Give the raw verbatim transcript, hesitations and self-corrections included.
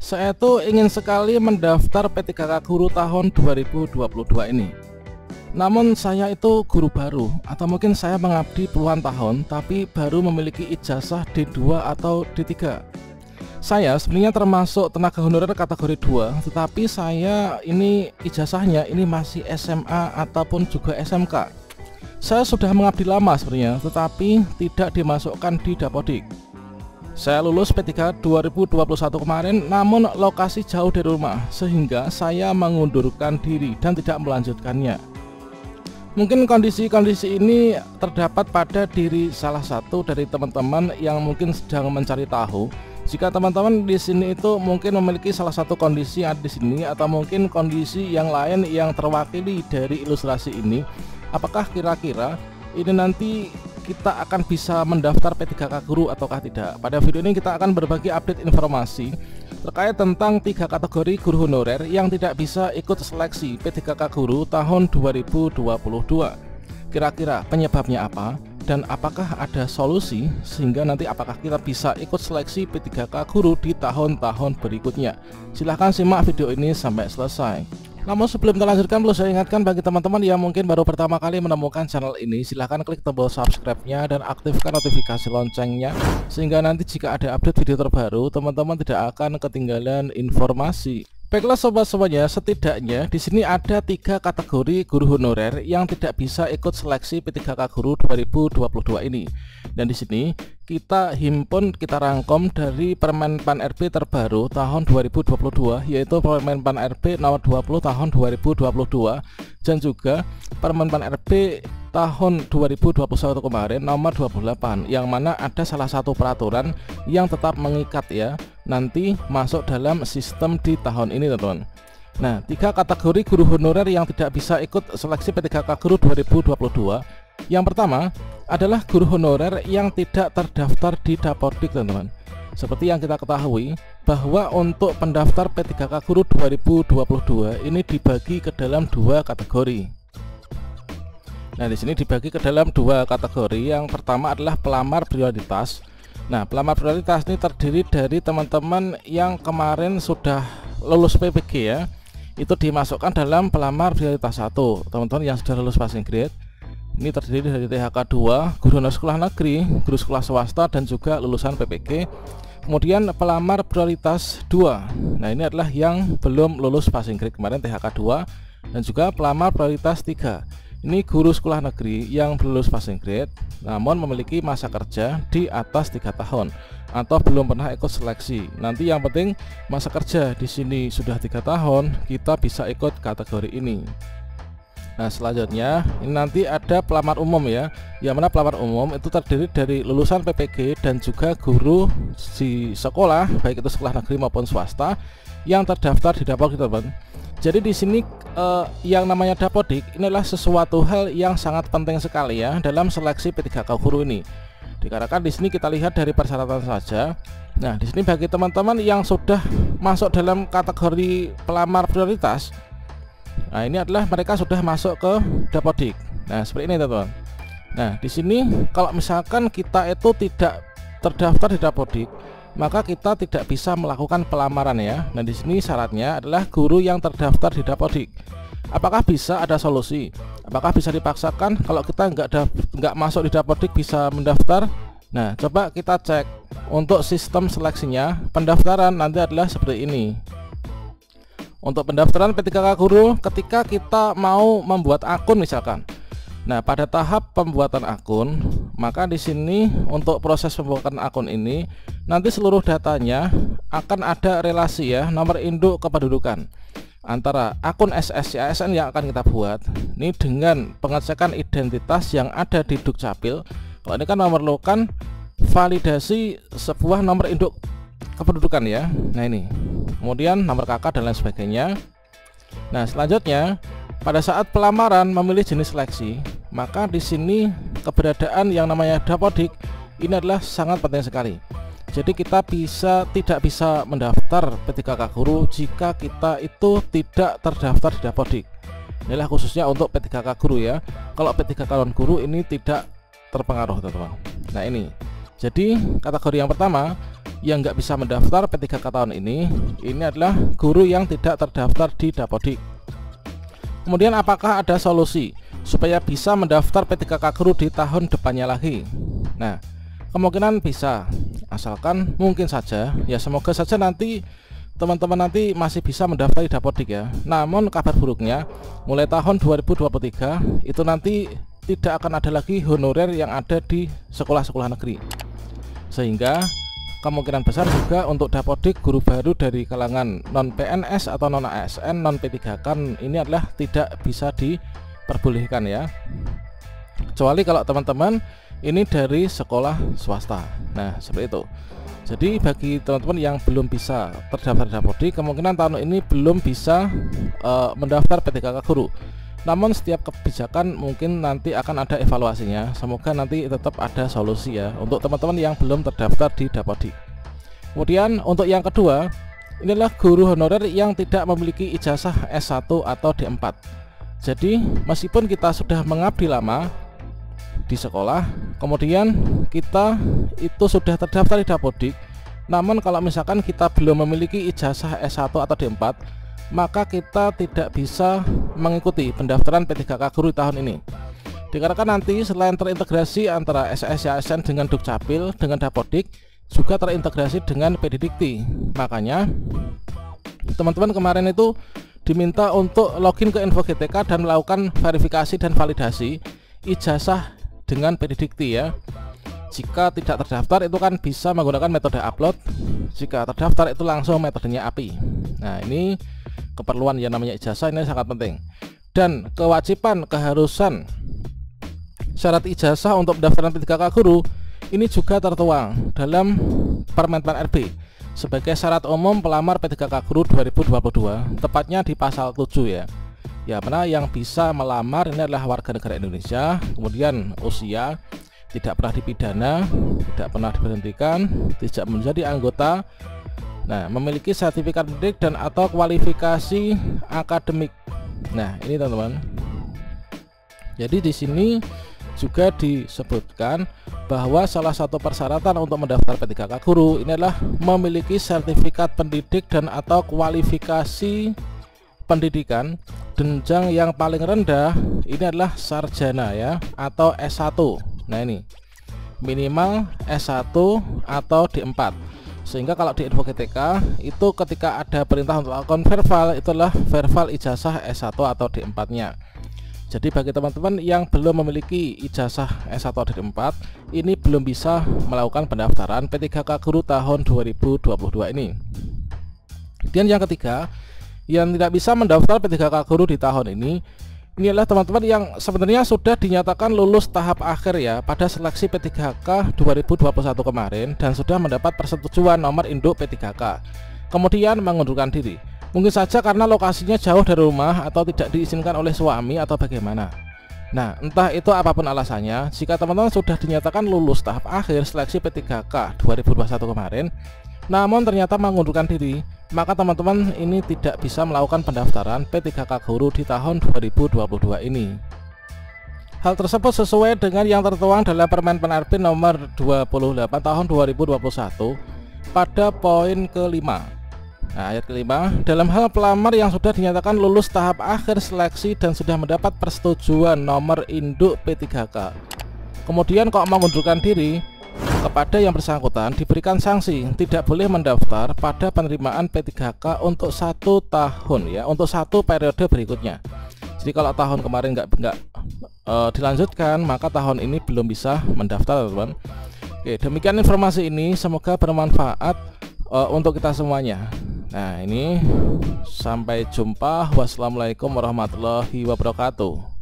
Saya tuh ingin sekali mendaftar P tiga K Guru tahun dua ribu dua puluh dua ini. Namun saya itu guru baru, atau mungkin saya mengabdi puluhan tahun tapi baru memiliki ijazah D dua atau D tiga. Saya sebenarnya termasuk tenaga honorer kategori dua, tetapi saya ini ijazahnya ini masih S M A ataupun juga S M K. Saya sudah mengabdi lama sebenarnya, tetapi tidak dimasukkan di Dapodik. Saya lulus P tiga dua ribu dua puluh satu kemarin, namun lokasi jauh dari rumah, sehingga saya mengundurkan diri dan tidak melanjutkannya. Mungkin kondisi-kondisi ini terdapat pada diri salah satu dari teman-teman yang mungkin sedang mencari tahu. Jika teman-teman di sini itu mungkin memiliki salah satu kondisi yang ada di sini, atau mungkin kondisi yang lain yang terwakili dari ilustrasi ini, apakah kira-kira ini nanti kita akan bisa mendaftar P tiga K Guru ataukah tidak? Pada video ini kita akan berbagi update informasi terkait tentang tiga kategori guru honorer yang tidak bisa ikut seleksi P tiga K Guru tahun dua ribu dua puluh dua. Kira-kira penyebabnya apa? Dan apakah ada solusi sehingga nanti apakah kita bisa ikut seleksi P tiga K Guru di tahun-tahun berikutnya? Silahkan simak video ini sampai selesai. Namun sebelum terlanjutkan, perlu saya ingatkan bagi teman-teman yang mungkin baru pertama kali menemukan channel ini, silahkan klik tombol subscribe-nya dan aktifkan notifikasi loncengnya, sehingga nanti jika ada update video terbaru, teman-teman tidak akan ketinggalan informasi. Baiklah sobat semuanya, setidaknya di sini ada tiga kategori guru honorer yang tidak bisa ikut seleksi P tiga K Guru dua ribu dua puluh dua ini. Dan di sini kita himpun, kita rangkum dari Permen Pan R B terbaru tahun dua ribu dua puluh dua, yaitu Permen Pan R B nomor dua puluh tahun dua ribu dua puluh dua, dan juga Permen Pan R B tahun dua ribu dua puluh satu kemarin nomor dua puluh delapan, yang mana ada salah satu peraturan yang tetap mengikat ya, nanti masuk dalam sistem di tahun ini teman-teman. Nah, tiga kategori guru honorer yang tidak bisa ikut seleksi P tiga K Guru dua ribu dua puluh dua. Yang pertama adalah guru honorer yang tidak terdaftar di Dapodik teman-teman. Seperti yang kita ketahui bahwa untuk pendaftar P tiga K Guru dua ribu dua puluh dua ini dibagi ke dalam dua kategori. Nah, di sini dibagi ke dalam dua kategori. Yang pertama adalah pelamar prioritas. Nah, pelamar prioritas ini terdiri dari teman-teman yang kemarin sudah lulus P P G ya. Itu dimasukkan dalam pelamar prioritas satu. Teman-teman yang sudah lulus passing grade. Ini terdiri dari T H K dua, guru honorer sekolah negeri, guru sekolah swasta, dan juga lulusan P P G. Kemudian pelamar prioritas dua. Nah, ini adalah yang belum lulus passing grade kemarin T H K dua, dan juga pelamar prioritas tiga. Ini guru sekolah negeri yang belum lulus passing grade namun memiliki masa kerja di atas tiga tahun atau belum pernah ikut seleksi. Nanti yang penting masa kerja di sini sudah tiga tahun, kita bisa ikut kategori ini. Nah, selanjutnya ini nanti ada pelamar umum ya, yang mana pelamar umum itu terdiri dari lulusan P P G dan juga guru di sekolah, baik itu sekolah negeri maupun swasta yang terdaftar di Dapodik teman-teman. Jadi di sini eh, yang namanya Dapodik ini adalah sesuatu hal yang sangat penting sekali ya dalam seleksi P tiga K Guru ini. Dikarenakan di sini kita lihat dari persyaratan saja. Nah, di sini bagi teman-teman yang sudah masuk dalam kategori pelamar prioritas, nah ini adalah mereka sudah masuk ke Dapodik. Nah, seperti ini teman-teman. Nah, di sini kalau misalkan kita itu tidak terdaftar di Dapodik, maka kita tidak bisa melakukan pelamaran ya. Nah, di sini syaratnya adalah guru yang terdaftar di Dapodik. Apakah bisa ada solusi? Apakah bisa dipaksakan kalau kita nggak nggak masuk di Dapodik bisa mendaftar? Nah, coba kita cek untuk sistem seleksinya. Pendaftaran nanti adalah seperti ini. Untuk pendaftaran P tiga K Guru, ketika kita mau membuat akun misalkan. Nah, pada tahap pembuatan akun, maka di sini untuk proses pembuatan akun ini nanti seluruh datanya akan ada relasi ya, nomor induk kependudukan antara akun S S A S N yang akan kita buat ini dengan pengecekan identitas yang ada di Dukcapil. Kalau ini kan memerlukan validasi sebuah nomor induk kependudukan ya. Nah, ini kemudian nomor K K dan lain sebagainya. Nah, selanjutnya pada saat pelamaran memilih jenis seleksi, maka di sini keberadaan yang namanya Dapodik ini adalah sangat penting sekali. Jadi kita bisa tidak bisa mendaftar P tiga K Guru jika kita itu tidak terdaftar di Dapodik. Inilah khususnya untuk P tiga K Guru ya. Kalau P tiga K Guru ini tidak terpengaruh teman-teman. Nah, ini jadi kategori yang pertama yang nggak bisa mendaftar P tiga K tahun ini, ini adalah guru yang tidak terdaftar di Dapodik. Kemudian apakah ada solusi supaya bisa mendaftar P tiga K guru di tahun depannya lagi? Nah, kemungkinan bisa, asalkan mungkin saja ya, semoga saja nanti teman-teman nanti masih bisa mendaftar di Dapodik ya. Namun kabar buruknya, mulai tahun dua ribu dua puluh tiga itu nanti tidak akan ada lagi honorer yang ada di sekolah-sekolah negeri, sehingga kemungkinan besar juga untuk Dapodik guru baru dari kalangan non P N S atau non A S N, non P tiga K ini adalah tidak bisa diperbolehkan ya, kecuali kalau teman-teman ini dari sekolah swasta. Nah, seperti itu. Jadi bagi teman-teman yang belum bisa terdaftar di Dapodik, kemungkinan tahun ini belum bisa uh, mendaftar P tiga K guru. Namun setiap kebijakan mungkin nanti akan ada evaluasinya. Semoga nanti tetap ada solusi ya untuk teman-teman yang belum terdaftar di Dapodik. Kemudian untuk yang kedua, inilah guru honorer yang tidak memiliki ijazah S satu atau D empat. Jadi meskipun kita sudah mengabdi lama di sekolah, kemudian kita itu sudah terdaftar di Dapodik, namun kalau misalkan kita belum memiliki ijazah S satu atau D empat, maka kita tidak bisa mengikuti pendaftaran P tiga K guru di tahun ini. Dikarenakan nanti selain terintegrasi antara S S Y A S N dengan Dukcapil dengan Dapodik, juga terintegrasi dengan P D Dikti. Makanya teman-teman kemarin itu diminta untuk login ke Info G T K dan melakukan verifikasi dan validasi ijazah dengan P D Dikti ya. Jika tidak terdaftar itu kan bisa menggunakan metode upload, jika terdaftar itu langsung metodenya A P I. Nah, ini keperluan yang namanya ijazah ini sangat penting. Dan kewajiban keharusan syarat ijazah untuk pendaftaran P tiga K guru ini juga tertuang dalam Permen Pan R B sebagai syarat umum pelamar P tiga K guru dua ribu dua puluh dua, tepatnya di pasal tujuh ya. Ya, mana yang bisa melamar ini adalah warga negara Indonesia, kemudian usia, tidak pernah dipidana, tidak pernah diberhentikan, tidak menjadi anggota, nah memiliki sertifikat pendidik dan atau kualifikasi akademik. Nah, ini teman-teman. Jadi di sini juga disebutkan bahwa salah satu persyaratan untuk mendaftar P tiga K guru ini adalah memiliki sertifikat pendidik dan atau kualifikasi pendidikan jenjang yang paling rendah ini adalah sarjana ya, atau S satu. Nah, ini minimal S satu atau D empat. Sehingga kalau di Info G T K itu ketika ada perintah untuk akun verbal, itulah verbal ijazah S satu atau D empat nya. Jadi bagi teman-teman yang belum memiliki ijazah S satu atau D empat, ini belum bisa melakukan pendaftaran P tiga K guru tahun dua ribu dua puluh dua ini. Dan yang ketiga, yang tidak bisa mendaftar P tiga K guru di tahun ini, ini adalah teman-teman yang sebenarnya sudah dinyatakan lulus tahap akhir ya pada seleksi P tiga K dua ribu dua puluh satu kemarin dan sudah mendapat persetujuan nomor induk P tiga K, kemudian mengundurkan diri. Mungkin saja karena lokasinya jauh dari rumah atau tidak diizinkan oleh suami atau bagaimana. Nah, entah itu apapun alasannya, jika teman-teman sudah dinyatakan lulus tahap akhir seleksi P tiga K dua ribu dua puluh satu kemarin, namun ternyata mengundurkan diri, maka teman-teman ini tidak bisa melakukan pendaftaran P tiga K guru di tahun dua ribu dua puluh dua ini. Hal tersebut sesuai dengan yang tertuang dalam Permen Pan R B nomor dua puluh delapan tahun dua ribu dua puluh satu pada poin kelima. Nah, ayat kelima, dalam hal pelamar yang sudah dinyatakan lulus tahap akhir seleksi dan sudah mendapat persetujuan nomor induk P tiga K, kemudian kok mengundurkan diri, kepada yang bersangkutan diberikan sanksi tidak boleh mendaftar pada penerimaan P tiga K untuk satu tahun ya, untuk satu periode berikutnya. Jadi kalau tahun kemarin nggak nggak e, dilanjutkan, maka tahun ini belum bisa mendaftar, teman-teman. Oke, demikian informasi ini, semoga bermanfaat e, untuk kita semuanya. Nah, ini sampai jumpa. Wassalamualaikum warahmatullahi wabarakatuh.